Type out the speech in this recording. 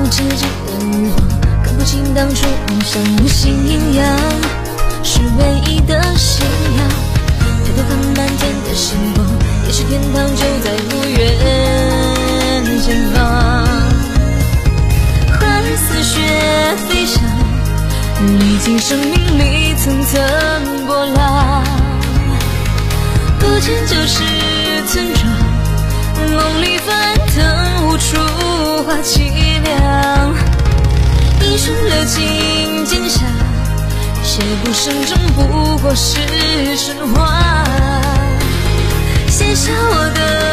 知己的欲望，看不清当初梦想无心阴阳，是唯一的信仰。抬头看满天的星光，也许天堂就在不远前方。花似雪飞翔，历经生命里层层波浪，不见就是村庄，梦里翻腾无处话凄凉。一生流尽剑下，血不生终不过是神话。写下我的